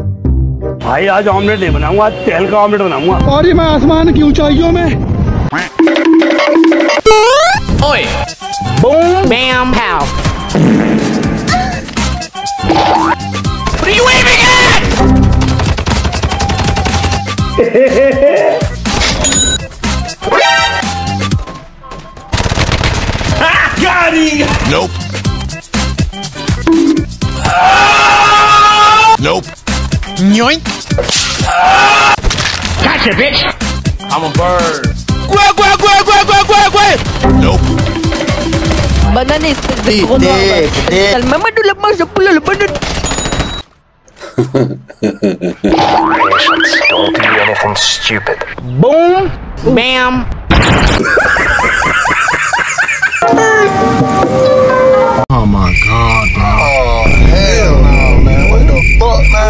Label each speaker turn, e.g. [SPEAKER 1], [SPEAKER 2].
[SPEAKER 1] भाई आज ऑमलेट नहीं बनाऊंगा, आज तेल का ऑमलेट बनाऊंगा।
[SPEAKER 2] और ये मैं आसमान की ऊंचाइयों में।
[SPEAKER 3] ओए, boom, bam, pow. What are you aiming at?
[SPEAKER 1] Got him!
[SPEAKER 4] Nope. Nope.
[SPEAKER 3] Yoink. Gotcha, bitch.
[SPEAKER 1] I'm a bird.
[SPEAKER 4] Nope.
[SPEAKER 5] Banana is the Kalmama to Lama Sapula Lebanon.
[SPEAKER 6] Don't do anything stupid.
[SPEAKER 3] Boom, bam.
[SPEAKER 2] Oh my God, bro.
[SPEAKER 4] Oh hell no, man! What the fuck, man?